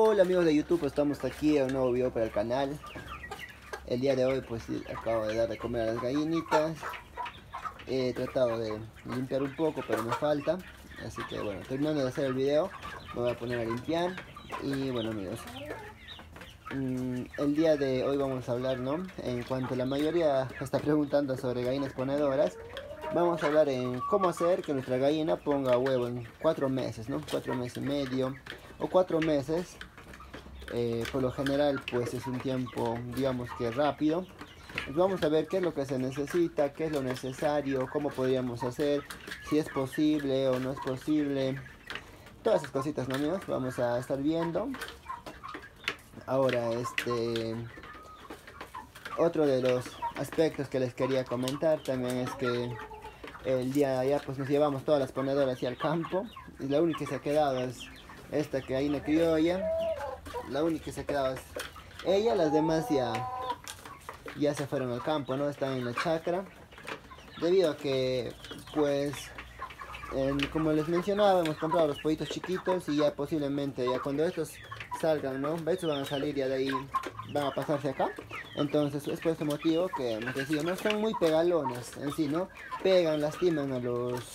Hola amigos de YouTube, estamos aquí en un nuevo video para el canal. El día de hoy pues acabo de dar de comer a las gallinitas. He tratado de limpiar un poco pero me falta. Así que bueno, terminando de hacer el video me voy a poner a limpiar. Y bueno amigos, el día de hoy vamos a hablar, ¿no? En cuanto la mayoría está preguntando sobre gallinas ponedoras, vamos a hablar en cómo hacer que nuestra gallina ponga huevo en 4 meses, ¿no? 4 meses y medio o 4 meses. Por lo general pues es un tiempo, digamos que rápido. Pues vamos a ver qué es lo que se necesita, qué es lo necesario, cómo podríamos hacer, si es posible o no es posible. Todas esas cositas, ¿no amigos? Vamos a estar viendo. Ahora otro de los aspectos que les quería comentar también es que el día de ayer pues nos llevamos todas las ponedoras hacia el campo y la única que se ha quedado es esta que hay en la criolla. La única que se ha quedado es ella, las demás ya se fueron al campo, ¿no? Están en la chacra. Debido a que, pues, como les mencionaba, hemos comprado los pollitos chiquitos y ya posiblemente, ya cuando estos salgan, ¿no? Estos van a salir ya de ahí, van a pasarse acá. Entonces es por este motivo que hemos decidido, no son muy pegalones en sí, ¿no? Pegan, lastiman a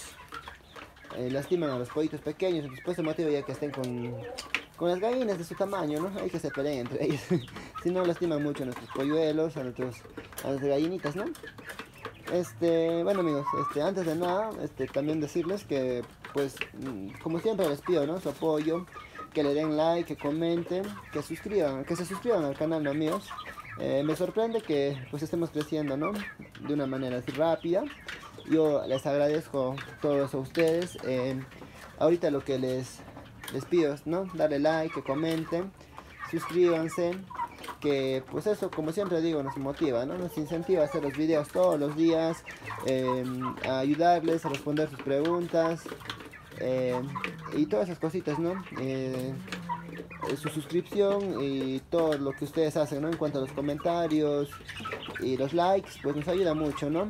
los pollitos pequeños. Entonces por este motivo ya que estén con las gallinas de su tamaño, ¿no? Hay que se peleen entre ellos. Si no, lastiman mucho a nuestros polluelos, a nuestras gallinitas, ¿no? Bueno amigos, antes de nada, también decirles que, pues, como siempre les pido, ¿no? Su apoyo, que le den like, que comenten, que se suscriban al canal, ¿no amigos? Me sorprende que, pues, estemos creciendo, ¿no? De una manera así rápida. Yo les agradezco todos a ustedes. Ahorita lo que les pido es, ¿no? Darle like, que comenten, suscríbanse, que pues eso, como siempre digo, nos motiva, ¿no? Nos incentiva a hacer los videos todos los días, a ayudarles a responder sus preguntas, y todas esas cositas, ¿no? Su suscripción y todo lo que ustedes hacen, ¿no? En cuanto a los comentarios y los likes, pues nos ayuda mucho, ¿no?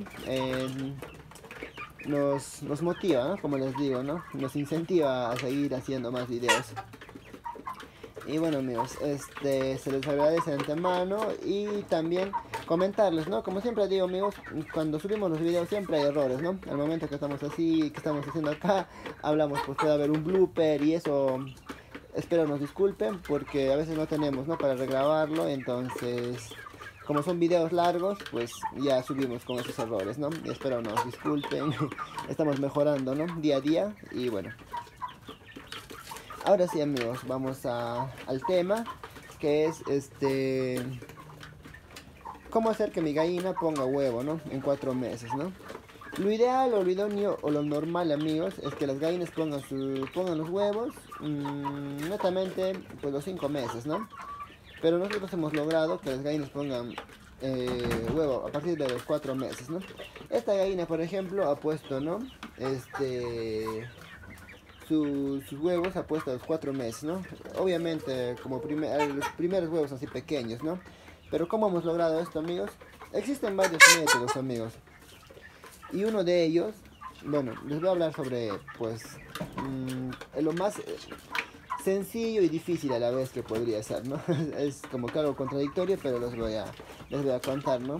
Nos motiva, ¿no? Como les digo, ¿no? Nos incentiva a seguir haciendo más videos. Y bueno amigos, se les agradece de antemano y también comentarles, ¿no? Como siempre digo amigos, cuando subimos los videos siempre hay errores, ¿no? Al momento que estamos así, que estamos haciendo acá, hablamos, pues puede haber un blooper y eso, espero nos disculpen porque a veces no tenemos, ¿no? Para regrabarlo, entonces, como son videos largos, pues ya subimos con esos errores, ¿no? Y espero nos disculpen, estamos mejorando, ¿no? Día a día y bueno. Ahora sí amigos, vamos al tema, que es cómo hacer que mi gallina ponga huevo, ¿no? En 4 meses, ¿no? Lo ideal o lo idóneo o lo normal amigos es que las gallinas pongan los huevos netamente pues los 5 meses, ¿no? Pero nosotros hemos logrado que las gallinas pongan huevo a partir de los 4 meses, ¿no? Esta gallina por ejemplo ha puesto, ¿no? Sus huevos ha puesto a los 4 meses, ¿no? Obviamente como los primeros huevos así pequeños, ¿no? Pero ¿cómo hemos logrado esto amigos? Existen varios métodos amigos. Y uno de ellos, bueno, les voy a hablar sobre pues lo más sencillo y difícil a la vez que podría ser, ¿no? Es como que algo contradictorio, pero les voy a contar, ¿no?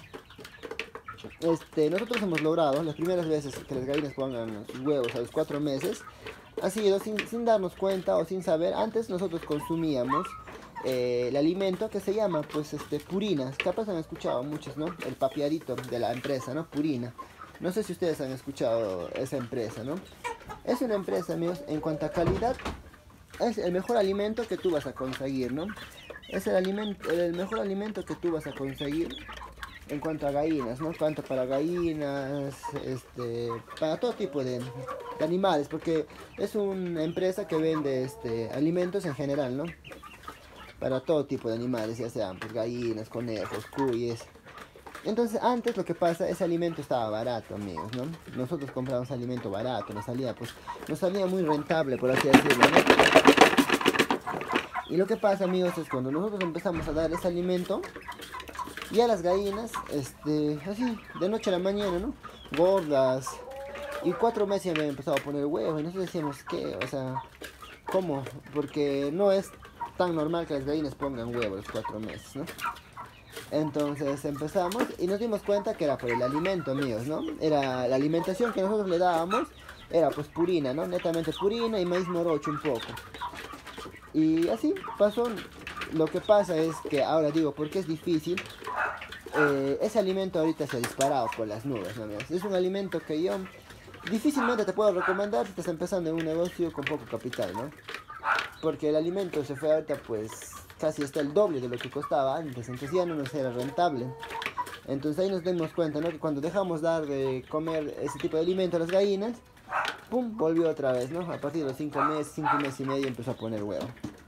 Nosotros hemos logrado las primeras veces que las gallinas pongan sus huevos a los 4 meses, ha sido sin darnos cuenta o sin saber. Antes nosotros consumíamos el alimento que se llama pues Purina. Capaz han escuchado muchos, ¿no? El papiarito de la empresa, ¿no? Purina. No sé si ustedes han escuchado esa empresa, ¿no? Es una empresa, amigos, en cuanto a calidad, es el mejor alimento que tú vas a conseguir, ¿no? Es el mejor alimento que tú vas a conseguir en cuanto a gallinas, ¿no? Tanto para gallinas, para todo tipo de animales, porque es una empresa que vende alimentos en general, ¿no? Para todo tipo de animales, ya sean pues gallinas, conejos, cuyes. Entonces antes lo que pasa, ese alimento estaba barato amigos, ¿no? Nosotros comprábamos alimento barato, nos salía muy rentable por así decirlo, ¿no? Y lo que pasa amigos es cuando nosotros empezamos a dar ese alimento, ya las gallinas, así, de noche a la mañana, ¿no? Gordas. Y 4 meses ya habían empezado a poner huevos. Y nosotros decíamos, ¿qué? O sea, ¿cómo? Porque no es tan normal que las gallinas pongan huevos los 4 meses, ¿no? Entonces empezamos y nos dimos cuenta que era por el alimento, amigos, ¿no? Era la alimentación que nosotros le dábamos, era pues purina, ¿no? Netamente purina y maíz morocho un poco. Y así pasó. Lo que pasa es que ahora digo, porque es difícil, ese alimento ahorita se ha disparado por las nubes, ¿no, amigos? Es un alimento que yo difícilmente te puedo recomendar si estás empezando en un negocio con poco capital, ¿no? Porque el alimento se fue ahorita pues casi está el doble de lo que costaba antes, entonces ya no nos era rentable. Entonces ahí nos dimos cuenta, ¿no? Que cuando dejamos dar de comer ese tipo de alimento a las gallinas, ¡pum! Volvió otra vez, ¿no? A partir de los 5 meses, 5 meses y medio empezó a poner huevo.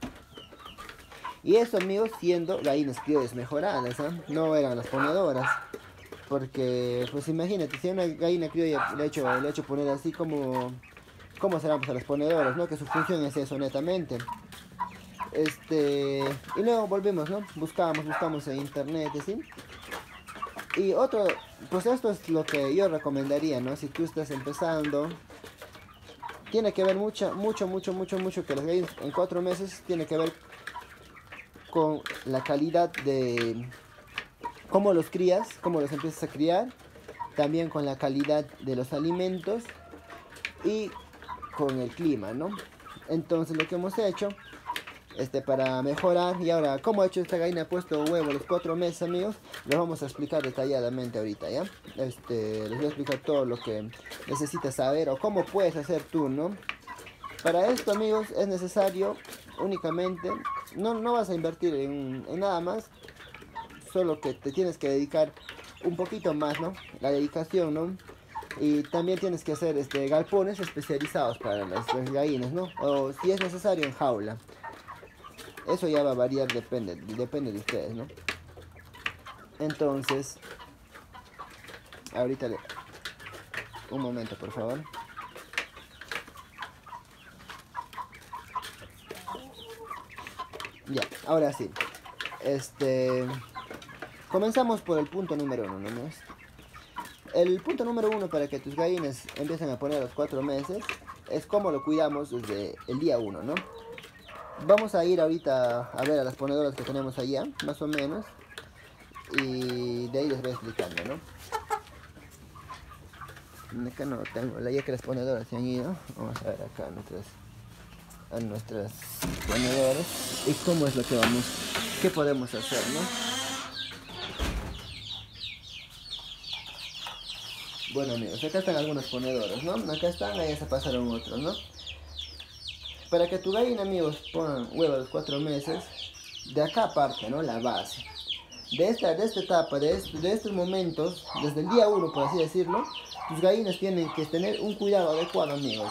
Y eso, amigos, siendo gallinas criollas mejoradas, ¿eh? No eran las ponedoras. Porque, pues imagínate, si a una gallina criolla le he hecho poner así como... ¿Cómo serán pues a las ponedoras, no? Que su función es eso, netamente. Y luego volvimos, ¿no? Buscamos en internet, ¿sí? Y otro, pues esto es lo que yo recomendaría, ¿no? Si tú estás empezando, tiene que ver mucho que las gallinas en 4 meses tiene que ver con la calidad de cómo los crías, cómo los empiezas a criar, también con la calidad de los alimentos y con el clima, ¿no? Entonces lo que hemos hecho para mejorar, y ahora cómo ha hecho esta gallina, ha puesto huevo los 4 meses, amigos, lo vamos a explicar detalladamente ahorita, ¿ya? Les voy a explicar todo lo que necesitas saber o cómo puedes hacer tú, ¿no? Para esto, amigos, es necesario únicamente, no vas a invertir en nada más, solo que te tienes que dedicar un poquito más, ¿no? La dedicación, ¿no? Y también tienes que hacer galpones especializados para las gallinas, ¿no? O si es necesario en jaula. Eso ya va a variar, depende de ustedes, ¿no? Entonces, ahorita un momento, por favor. Ya, ahora sí. Comenzamos por el punto número 1, ¿no? El punto número 1 para que tus gallinas empiecen a poner a los 4 meses es cómo lo cuidamos desde el día 1, ¿no? Vamos a ir ahorita a ver a las ponedoras que tenemos allá, más o menos. Y de ahí les voy explicando, ¿no? Acá no tengo, ya que las ponedoras se han ido. Vamos a ver acá a nuestras ponedoras. Y cómo es lo que qué podemos hacer, ¿no? Bueno, amigos, acá están algunas ponedoras, ¿no? Acá están, ahí se pasaron otros, ¿no? Para que tu gallina, amigos, pongan huevo a los 4 meses, de acá parte, ¿no? La base. De esta etapa, de estos momentos, desde el día 1, por así decirlo, tus gallinas tienen que tener un cuidado adecuado, amigos.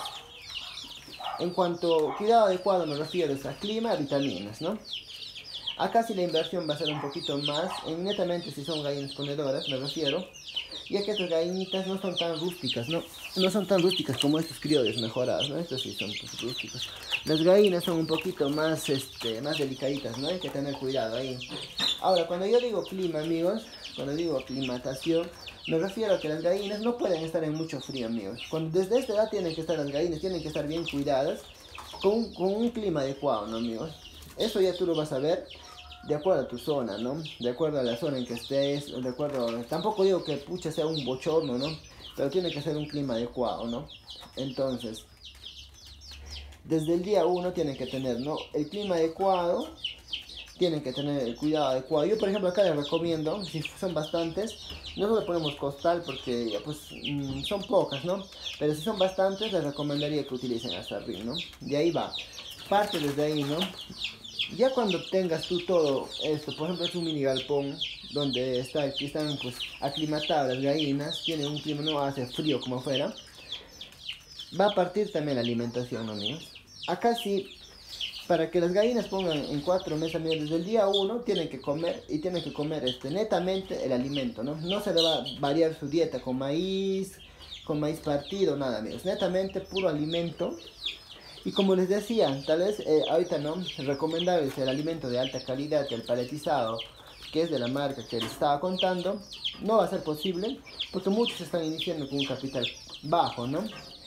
En cuanto a cuidado adecuado me refiero a clima, vitaminas, ¿no? Acá sí la inversión va a ser un poquito más, netamente si son gallinas ponedoras, me refiero. Ya que estas gallinitas no son tan rústicas, ¿no? No son tan rústicas como estos criollos mejorados, ¿no? Estos sí son pues, rústicos. Las gallinas son un poquito más, más delicaditas, ¿no? Hay que tener cuidado ahí. Ahora, cuando yo digo clima, amigos, cuando digo aclimatación, me refiero a que las gallinas no pueden estar en mucho frío, amigos. Desde esta edad tienen que estar las gallinas, tienen que estar bien cuidadas, con un clima adecuado, ¿no, amigos? Eso ya tú lo vas a ver de acuerdo a tu zona, ¿no? De acuerdo a la zona en que estés, de acuerdo... Tampoco digo que pucha sea un bochorno, ¿no? Pero tiene que ser un clima adecuado, ¿no? Entonces, desde el día 1 tienen que tener, ¿no? El clima adecuado, tienen que tener el cuidado adecuado. Yo, por ejemplo, acá les recomiendo, si son bastantes, no le ponemos costal porque, pues, son pocas, ¿no? Pero si son bastantes, les recomendaría que utilicen aserrín, ¿no? De ahí va. Parte desde ahí, ¿no? Ya cuando tengas tú todo esto, por ejemplo es un mini galpón donde están pues aclimatadas las gallinas, tienen un clima, no hace frío como afuera, va a partir también la alimentación, amigos. Acá sí, para que las gallinas pongan en 4 meses, amigos, desde el día 1 tienen que comer, y tienen que comer netamente el alimento, ¿no? No se le va a variar su dieta con maíz partido, nada, amigos, netamente puro alimento. Y como les decía, tal vez ahorita no, recomendarles el alimento de alta calidad, el paletizado, que es de la marca que les estaba contando, no va a ser posible, porque muchos están iniciando con un capital bajo, ¿no?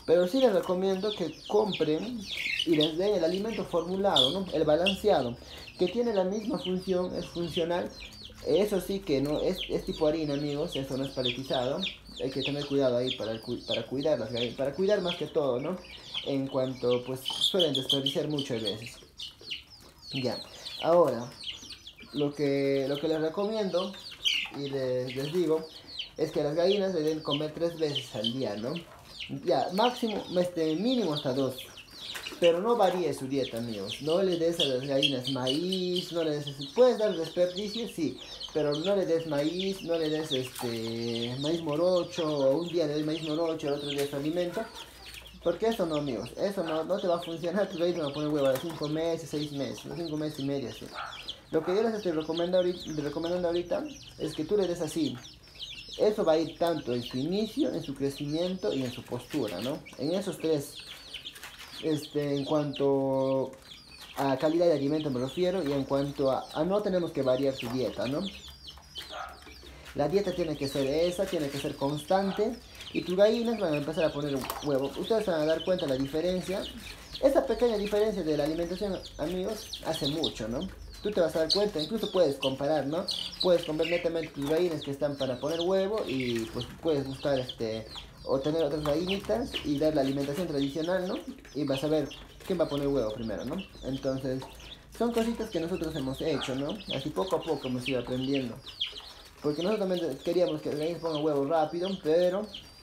Pero sí les recomiendo que compren y les den el alimento formulado, ¿no? El balanceado, que tiene la misma función, es funcional. Eso sí que no es tipo harina, amigos, eso no es paletizado. Hay que tener cuidado ahí para cuidar las gallinas, para cuidar más que todo, ¿no? En cuanto, pues, suelen desperdiciar mucho a veces. Ya, ahora, lo que les recomiendo y les digo es que las gallinas deben comer 3 veces al día, ¿no? Ya, máximo, mínimo hasta 2. Pero no varíe su dieta, amigos. No le des a las gallinas maíz, no le des... Puedes dar desperdicio, sí, pero no le des maíz, no le des maíz morocho, o un día le des maíz morocho, el otro día su alimento. Porque eso no, amigos, eso no te va a funcionar. Tu gallina va a poner huevo a los 5 meses, 6 meses, 5 meses y medio, sí. Lo que yo les estoy recomendando ahorita es que tú le des así. Eso va a ir tanto en su inicio, en su crecimiento y en su postura, ¿no? En esos tres, en cuanto a calidad de alimento me refiero, y en cuanto a no tenemos que variar su dieta, ¿no? La dieta tiene que ser esa, tiene que ser constante, y tus gallinas van a empezar a poner huevo. Ustedes van a dar cuenta de la diferencia. Esta pequeña diferencia de la alimentación, amigos, hace mucho, ¿no? Tú te vas a dar cuenta, incluso puedes comparar, ¿no? Puedes comprar netamente tus gallinas que están para poner huevo y pues puedes buscar o tener otras gallinitas y dar la alimentación tradicional, ¿no? Y vas a ver quién va a poner huevo primero, ¿no? Entonces, son cositas que nosotros hemos hecho, ¿no? Así poco a poco hemos ido aprendiendo. Porque nosotros también queríamos que las gallinas pongan huevo rápido, pero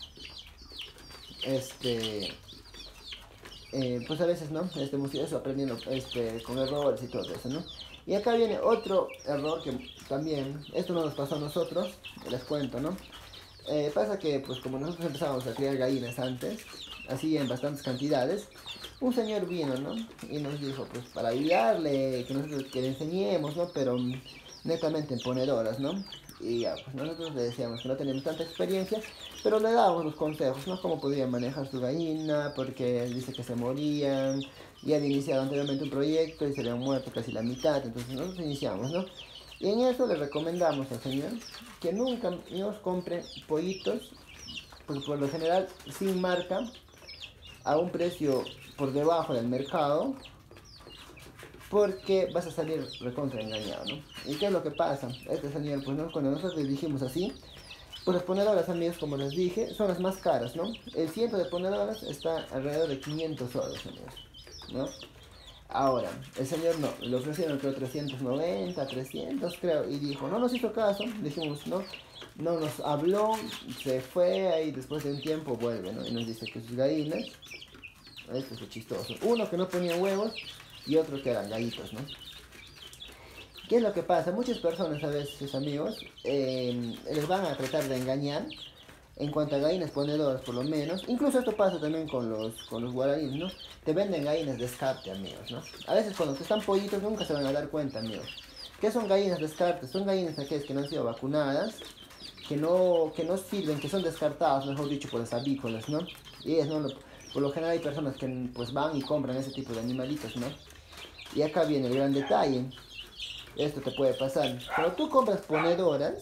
pues a veces no, hemos ido aprendiendo con errores y todo eso, ¿no? Y acá viene otro error que también, esto no nos pasó a nosotros, les cuento, ¿no? Pasa que, pues como nosotros empezamos a criar gallinas antes, así en bastantes cantidades, un señor vino, ¿no? Y nos dijo, pues para ayudarle, que le enseñemos, ¿no? Pero netamente en ponedoras, ¿no? Y ya, pues nosotros le decíamos que no teníamos tanta experiencia, pero le dábamos los consejos, ¿no? Cómo podían manejar su gallina, porque él dice que se morían, y había iniciado anteriormente un proyecto y se le habían muerto casi la mitad, entonces nosotros iniciamos, ¿no? Y en eso le recomendamos al señor que nunca nos compre pollitos, pues por lo general sin marca, a un precio por debajo del mercado, porque vas a salir recontra engañado, ¿no? ¿Y qué es lo que pasa? Este señor, pues no, cuando nosotros le dijimos así, pues las ponedoras, amigos, como les dije, son las más caras, ¿no? El ciento de ponedoras está alrededor de 500 soles, amigos, ¿no? Ahora, el señor no, le ofrecieron creo 390, 300 creo, y dijo, no nos hizo caso, dijimos, no nos habló, se fue, ahí después de un tiempo vuelve, ¿no? Y nos dice que sus gallinas, esto es lo chistoso, uno que no ponía huevos y otro que eran gallitos, ¿no? ¿Qué es lo que pasa? Muchas personas a veces, amigos, les van a tratar de engañar en cuanto a gallinas ponedoras, por lo menos. Incluso esto pasa también con los guaraníes, ¿no? Te venden gallinas descarte, amigos, ¿no? A veces cuando te están pollitos nunca se van a dar cuenta, amigos. ¿Qué son gallinas descarte? Son gallinas aquellas que no han sido vacunadas, que no sirven, que son descartadas, mejor dicho, por las avícolas, ¿no? Y ellas, ¿no? Por lo general hay personas que pues van y compran ese tipo de animalitos, ¿no? Y acá viene el gran detalle. Esto te puede pasar. Cuando tú compras ponedoras,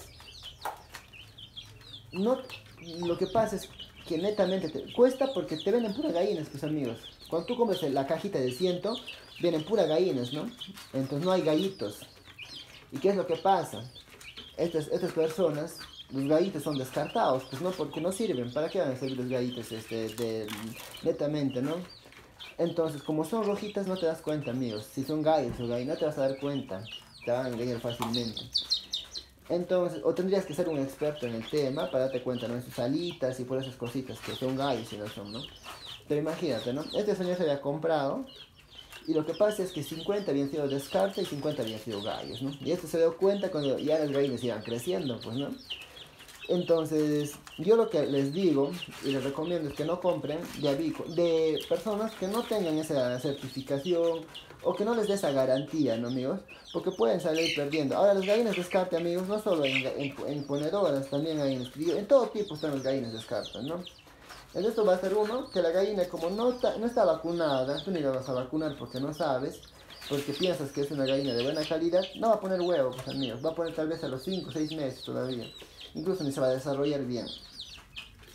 no, lo que pasa es que netamente te cuesta porque te venden puras gallinas, pues amigos. Cuando tú compras la cajita de 100, vienen puras gallinas, ¿no? Entonces no hay gallitos. ¿Y qué es lo que pasa? Estas personas, los gallitos son descartados, pues no, porque no sirven. ¿Para qué van a servir los gallitos netamente, no? Entonces, como son rojitas, no te das cuenta, amigos. Si son gallos o gallinas, no te vas a dar cuenta. Te van a engañar fácilmente. Entonces, o tendrías que ser un experto en el tema para darte cuenta, ¿no? En sus alitas y por esas cositas que son gallos y no son, ¿no? Pero imagínate, ¿no? Este señor se había comprado y lo que pasa es que 50 habían sido descarte y 50 habían sido gallos, ¿no? Y esto se dio cuenta cuando ya las gallinas iban creciendo, pues, ¿no? Entonces, yo lo que les digo y les recomiendo es que no compren de personas que no tengan esa certificación o que no les dé esa garantía, ¿no, amigos? Porque pueden salir perdiendo. Ahora, las gallinas descarte, amigos, no solo en ponedoras, también hay en todo tipo están las gallinas descarte, ¿no? En esto va a ser uno, que la gallina como no está vacunada, tú ni la vas a vacunar porque no sabes, porque piensas que es una gallina de buena calidad, no va a poner huevo, pues amigos, va a poner tal vez a los 5 o 6 meses todavía. Incluso ni se va a desarrollar bien.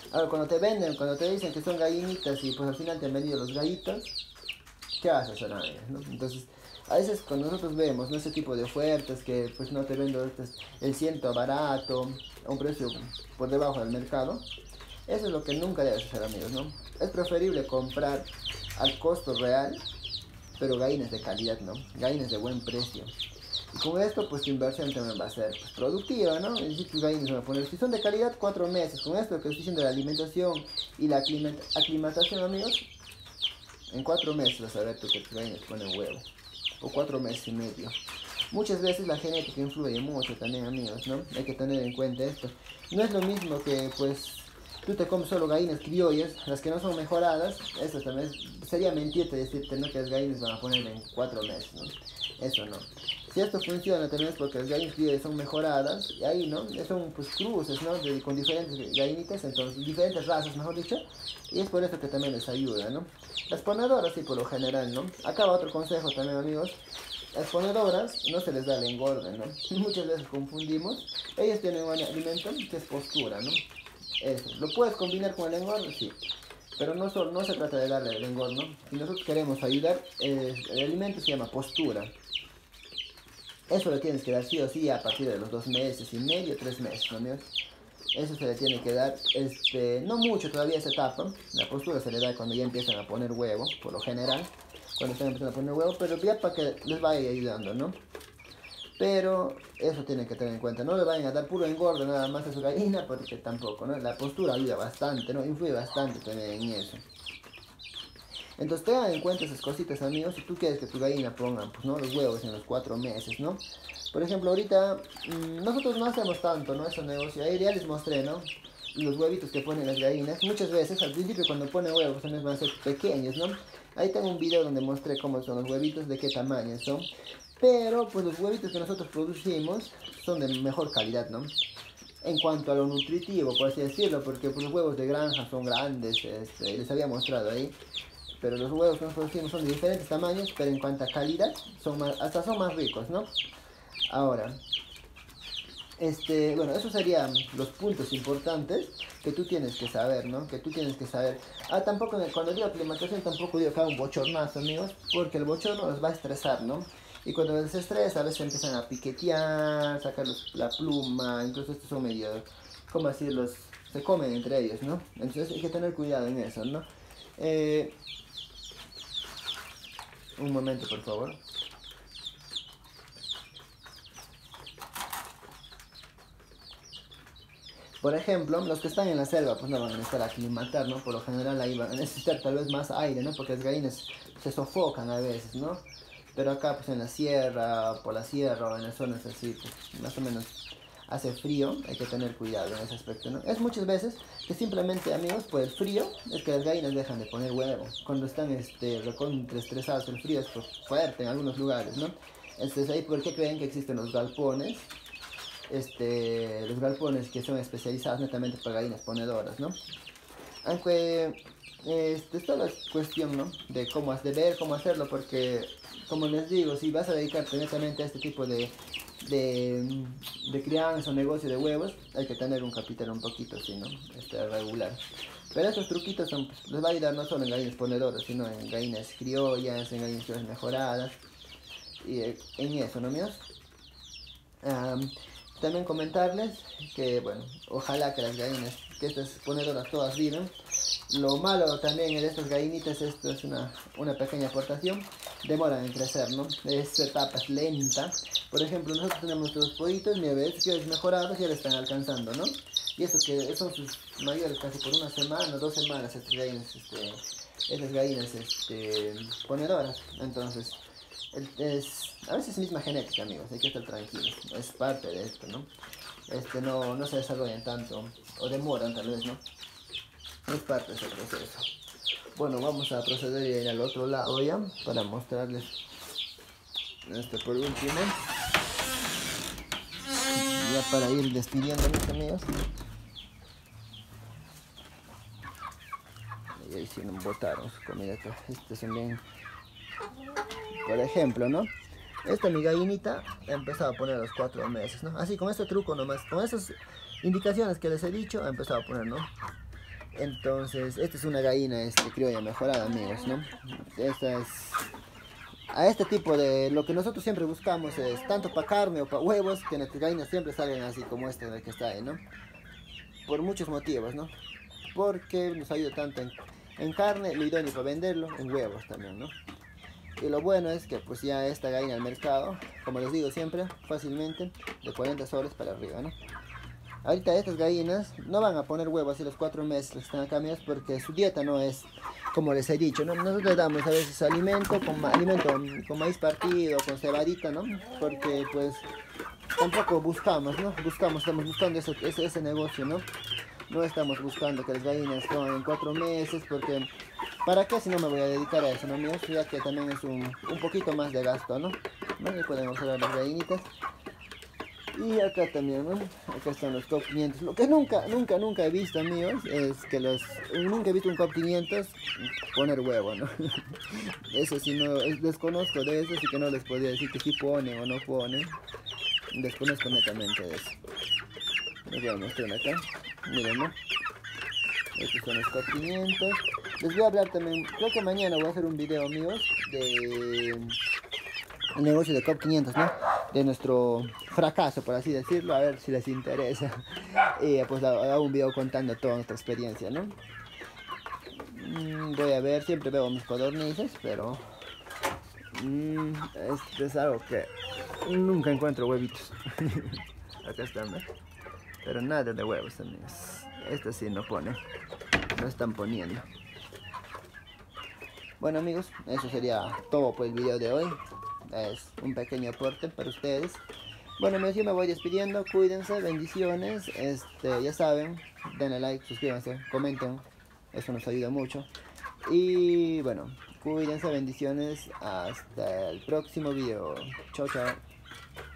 Ahora, cuando te venden, cuando te dicen que son gallinitas y pues al final te han vendido los gallitos, ¿qué vas a hacer, amigos, no? Entonces, a veces cuando nosotros vemos, ¿no?, ese tipo de ofertas que pues no te vendo el ciento barato, a un precio por debajo del mercado, eso es lo que nunca debes hacer, amigos, ¿no? Es preferible comprar al costo real, pero gallinas de calidad, ¿no? Gallinas de buen precio. Y con esto, pues tu inversión también va a ser pues, productiva, ¿no? Es decir, tus gallinas van a poner, si son de calidad, 4 meses. Con esto que estoy diciendo de la alimentación y la aclimatación, amigos, en 4 meses vas a ver tú que tus gallinas ponen huevo. O 4 meses y medio. Muchas veces la genética influye mucho también, amigos, ¿no? Hay que tener en cuenta esto. No es lo mismo que, pues, tú te comes solo gallinas criollas, las que no son mejoradas. Eso también sería mentirte decirte, ¿no?, que las gallinas van a poner en 4 meses, ¿no? Eso no. Si esto funciona también es porque las gallinas criollas son mejoradas, y ahí, ¿no?, son pues cruces, ¿no?, con diferentes gallinitas, entonces, diferentes razas, mejor dicho, y es por eso que también les ayuda, ¿no? Las ponedoras, sí, por lo general, ¿no? Acá va otro consejo también, amigos. Las ponedoras no se les da el engorde, ¿no? Muchas veces confundimos. Ellas tienen un alimento que es postura, ¿no? Eso. ¿Lo puedes combinar con el engorde? Sí. Pero no se trata de darle el engorde, ¿no? Si nosotros queremos ayudar, el alimento se llama postura. Eso le tienes que dar sí o sí a partir de los 2 meses y medio, 3 meses, ¿no, amigos? Eso se le tiene que dar, no mucho todavía esa etapa. La postura se le da cuando ya empiezan a poner huevo, por lo general. Cuando están empezando a poner huevo, pero ya para que les vaya ayudando, ¿no? Pero eso tienen que tener en cuenta. No le vayan a dar puro engorde nada más a su gallina, porque tampoco, ¿no? La postura ayuda bastante, ¿no? Influye bastante también en eso. Entonces tengan en cuenta esas cositas, amigos, si tú quieres que tu gallina ponga, pues, ¿no?, los huevos en los 4 meses, ¿no? Por ejemplo, ahorita nosotros no hacemos tanto, ¿no?, ese negocio. Ahí ya les mostré, ¿no?, los huevitos que ponen las gallinas. Muchas veces, al principio cuando ponen huevos, también van a ser pequeños, ¿no? Ahí tengo un video donde mostré cómo son los huevitos, de qué tamaño son. Pero, pues los huevitos que nosotros producimos son de mejor calidad, ¿no? En cuanto a lo nutritivo, por así decirlo, porque pues, los huevos de granja son grandes, les había mostrado ahí. Pero los huevos que nosotros producimos son de diferentes tamaños, pero en cuanto a calidad, hasta son más ricos, ¿no? Ahora, bueno, esos serían los puntos importantes que tú tienes que saber, ¿no? Que tú tienes que saber. Tampoco, cuando digo aclimatación, tampoco digo que haga un bochornazo, amigos, porque el bochorno los va a estresar, ¿no? Y cuando les estresa, a veces empiezan a piquetear, sacar la pluma, incluso estos son medio, ¿cómo decirlos? Se comen entre ellos, ¿no? Entonces hay que tener cuidado en eso, ¿no? Un momento, por favor. Por ejemplo, los que están en la selva pues no van a necesitar aclimatar, ¿no? Por lo general ahí van a necesitar tal vez más aire, ¿no? Porque las gallinas se sofocan a veces, ¿no? Pero acá pues en la sierra, por la sierra o en las zonas así, pues más o menos hace frío, hay que tener cuidado en ese aspecto, ¿no? Es muchas veces que simplemente, amigos, por el frío es que las gallinas dejan de poner huevo. Cuando están recontra estresadas, el frío es pues, fuerte en algunos lugares, ¿no? Entonces ahí, ¿por qué creen que existen los galpones? Los galpones que son especializados netamente para gallinas ponedoras, ¿no? Aunque es toda la cuestión, ¿no?, de cómo has de ver, cómo hacerlo, porque como les digo, si vas a dedicarte netamente a este tipo de crianza o negocio de huevos, hay que tener un capital un poquito así, ¿no?, regular. Pero estos truquitos pues, les va a ayudar no solo en gallinas ponedoras, sino en gallinas criollas, en gallinas criollas mejoradas, y en eso, ¿no, míos? También comentarles que, bueno, ojalá que las gallinas, que estas ponedoras todas vivan. Lo malo también de estas gallinitas, esto es una pequeña aportación, demoran en crecer, ¿no? Esta etapa es lenta. Por ejemplo, nosotros tenemos nuestros pollitos, mi bebé, que mejorados ya le están alcanzando, ¿no? Y eso que son sus mayores casi por 1 semana, 2 semanas, estas gallinas ponedoras. Entonces, a veces es misma genética, amigos, hay que estar tranquilos, es parte de esto, ¿no? No se desarrollan tanto, o demoran tal vez, ¿no? Es parte de ese proceso. Bueno, vamos a proceder a ir al otro lado ya, para mostrarles por último. Ya para ir despidiéndonos, amigos. Y ahí sí nos botaron su comida acá. Son bien... Por ejemplo, ¿no? Esta mi gallinita ha empezado a poner a los 4 meses, ¿no? Así, con este truco nomás, con esas indicaciones que les he dicho, ha empezado a poner, ¿no? Entonces, esta es una gallina criolla mejorada, amigos, ¿no? Esta es... A este tipo de... Lo que nosotros siempre buscamos es, tanto para carne o para huevos, que nuestras gallinas siempre salgan así como esta que está ahí, ¿no? Por muchos motivos, ¿no? Porque nos ayuda tanto en carne, lo idóneo para venderlo, en huevos también, ¿no? Y lo bueno es que pues ya esta gallina al mercado, como les digo siempre, fácilmente de 40 soles para arriba, ¿no? Ahorita estas gallinas no van a poner huevos así los 4 meses que están acá, míos, porque su dieta no es como les he dicho, ¿no? Nosotros le damos a veces alimento con maíz partido, con cebadita, ¿no? Porque pues tampoco buscamos, ¿no? Estamos buscando ese negocio, ¿no? No estamos buscando que las gallinas coman en 4 meses, porque ¿para qué si no me voy a dedicar a eso, no, amigos? Ya que también es un poquito más de gasto, ¿no? Ahí podemos observar las gallinitas. Y acá también, ¿no? Acá están los COP 500. Lo que nunca he visto, amigos, es que nunca he visto un COP 500 poner huevo, ¿no? Eso sí, no, desconozco de eso, así que no les podría decir que sí pone o no pone. Desconozco netamente de eso. Les voy a mostrar acá. Miren, ¿no? Estos son los COP 500. Les voy a hablar también, creo que mañana voy a hacer un video, amigos, de el negocio de COP 500, ¿no? De nuestro fracaso, por así decirlo, a ver si les interesa. Y pues hago un video contando toda nuestra experiencia, ¿no? Voy a ver, siempre veo mis codornices, pero este es algo que nunca encuentro huevitos. Acá están, ¿ves? Pero nada de huevos, amigos. Esto sí no pone, no están poniendo. Bueno, amigos, eso sería todo por el video de hoy. Es un pequeño aporte para ustedes. Bueno, amigos, yo me voy despidiendo. Cuídense, bendiciones. Ya saben, denle like, suscríbanse, comenten. Eso nos ayuda mucho. Y bueno, cuídense, bendiciones. Hasta el próximo video. Chao, chao.